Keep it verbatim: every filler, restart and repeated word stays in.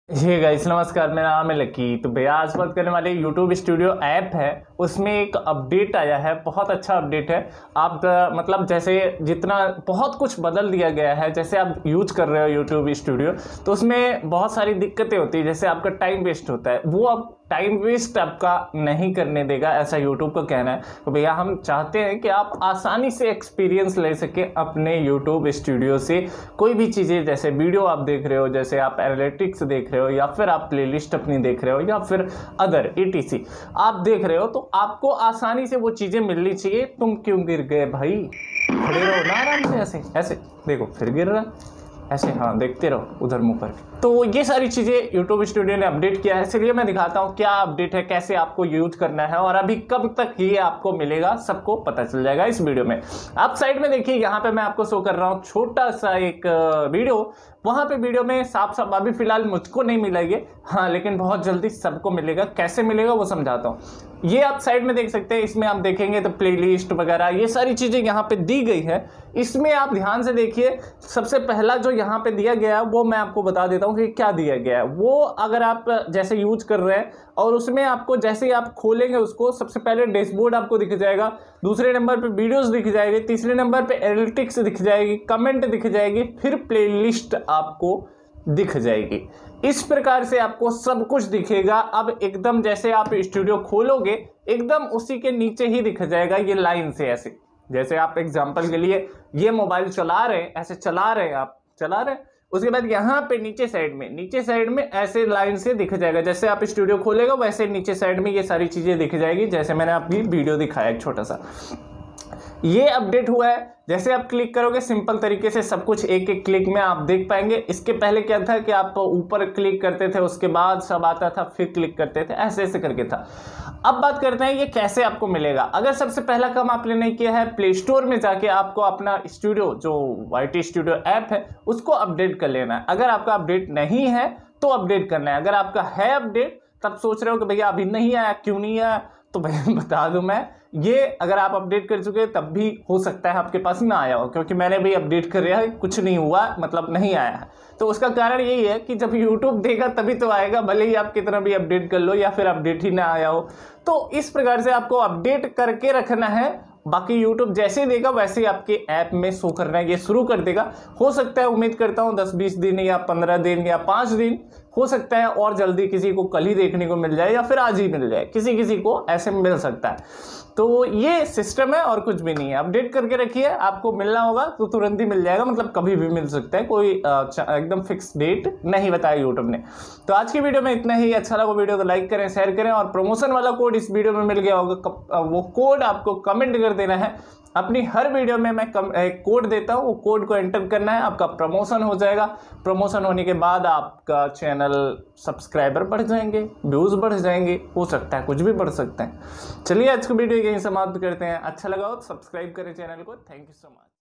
Hey guys नमस्कार, मेरा नाम है लकी। तो भैया आज बात करने वाले यूट्यूब स्टूडियो ऐप है, उसमें एक अपडेट आया है। बहुत अच्छा अपडेट है। आप अ, मतलब जैसे जितना बहुत कुछ बदल दिया गया है, जैसे आप यूज कर रहे हो यूट्यूब स्टूडियो, तो उसमें बहुत सारी दिक्कतें होती है। जैसे आपका टाइम वेस्ट होता है, वो अब टाइम वेस्ट आपका नहीं करने देगा, ऐसा यूट्यूब का कहना है। तो भैया हम चाहते हैं कि आप आसानी से एक्सपीरियंस ले सकें अपने यूट्यूब स्टूडियो से। कोई भी चीज़ें, जैसे वीडियो आप देख रहे हो, जैसे आप एनालिटिक्स देख रहे हो, या फिर आप प्लेलिस्ट अपनी देख रहे हो, या फिर अदर ईटीसी आप देख रहे हो, तो आपको आसानी से वो चीज़ें मिलनी चाहिए। तुम क्यों गिर गए भाई? खड़े रहो ना आराम से, ऐसे ऐसे देखो, फिर गिर रहा है ऐसे, हाँ देखते रहो उधर मुंह करके। तो ये सारी चीज़ें यूट्यूब स्टूडियो ने अपडेट किया है। चलिए मैं दिखाता हूँ क्या अपडेट है, कैसे आपको यूज करना है, और अभी कब तक ये आपको मिलेगा सबको पता चल जाएगा इस वीडियो में। आप साइड में देखिए, यहाँ पे मैं आपको शो कर रहा हूँ छोटा सा एक वीडियो। वहाँ पे वीडियो में साफ साफ अभी फिलहाल मुझको नहीं मिला ये, हाँ, लेकिन बहुत जल्दी सबको मिलेगा। कैसे मिलेगा वो समझाता हूँ। ये आप साइड में देख सकते हैं, इसमें आप देखेंगे तो प्लेलिस्ट वगैरह ये सारी चीज़ें यहाँ पे दी गई है। इसमें आप ध्यान से देखिए, सबसे पहला जो यहाँ पे दिया गया है वो मैं आपको बता देता हूँ कि क्या दिया गया है। वो अगर आप जैसे यूज कर रहे हैं, और उसमें आपको जैसे ही आप खोलेंगे उसको, सबसे पहले डैशबोर्ड आपको दिख जाएगा, दूसरे नंबर पे वीडियोस दिख जाएगी, तीसरे नंबर पे एनालिटिक्स दिख जाएगी, कमेंट दिख जाएगी, फिर प्लेलिस्ट आपको दिख जाएगी। इस प्रकार से आपको सब कुछ दिखेगा। अब एकदम जैसे आप स्टूडियो खोलोगे, एकदम उसी के नीचे ही दिख जाएगा ये लाइन से, ऐसे जैसे आप एग्जांपल के लिए ये मोबाइल चला रहे हैं, ऐसे चला रहे हैं, आप चला रहे हैं, उसके बाद यहाँ पे नीचे साइड में नीचे साइड में ऐसे लाइन से दिख जाएगा। जैसे आप स्टूडियो खोलेगा वैसे नीचे साइड में ये सारी चीजें दिख जाएगी, जैसे मैंने आपकी वीडियो दिखाया एक छोटा सा। ये अपडेट हुआ है। जैसे आप क्लिक करोगे, सिंपल तरीके से सब कुछ एक एक क्लिक में आप देख पाएंगे। इसके पहले क्या था कि आप ऊपर क्लिक करते थे, उसके बाद सब आता था, फिर क्लिक करते थे, ऐसे ऐसे करके था। अब बात करते हैं ये कैसे आपको मिलेगा। अगर सबसे पहला काम आपने नहीं किया है, प्ले स्टोर में जाके आपको अपना स्टूडियो जो वाईटी स्टूडियो ऐप है उसको अपडेट कर लेना है। अगर आपका अपडेट नहीं है तो अपडेट करना है। अगर आपका है अपडेट, तब सोच रहे हो कि भैया अभी नहीं आया, क्यों नहीं आया, तो भैया बता दूं मैं, ये अगर आप अपडेट कर चुके तब भी हो सकता है आपके पास ना आया हो, क्योंकि मैंने भी अपडेट कर रहा है, कुछ नहीं हुआ, मतलब नहीं आया है। तो उसका कारण यही है कि जब यूट्यूब देगा तभी तो आएगा, भले ही आप कितना भी अपडेट कर लो या फिर अपडेट ही ना आया हो। तो इस प्रकार से आपको अपडेट करके रखना है। बाकी यूट्यूब जैसे ही देगा वैसे ही आपके ऐप में शो करना है, ये शुरू कर देगा। हो सकता है, उम्मीद करता हूँ दस बीस दिन या पंद्रह दिन या पाँच दिन, हो सकता है और जल्दी किसी को कल ही देखने को मिल जाए या फिर आज ही मिल जाए, किसी किसी को ऐसे मिल सकता है। तो ये सिस्टम है और कुछ भी नहीं है। अपडेट करके रखिए, आपको मिलना होगा तो तुरंत ही मिल जाएगा, मतलब कभी भी मिल सकता है, कोई एकदम फिक्स डेट नहीं बताया यूट्यूब ने। तो आज की वीडियो में इतना ही। अच्छा लगा वीडियो तो लाइक करें, शेयर करें, और प्रमोशन वाला कोड इस वीडियो में मिल गया होगा, वो कोड आपको कमेंट कर देना है। अपनी हर वीडियो में मैं कम, एक कोड देता हूँ, वो कोड को एंटर करना है, आपका प्रमोशन हो जाएगा। प्रमोशन होने के बाद आपका चैनल सब्सक्राइबर बढ़ जाएंगे, व्यूज़ बढ़ जाएंगे, हो सकता है कुछ भी बढ़ सकता है। चलिए आज की वीडियो यहीं समाप्त करते हैं। अच्छा लगा हो तो सब्सक्राइब करें चैनल को। Thank you so much.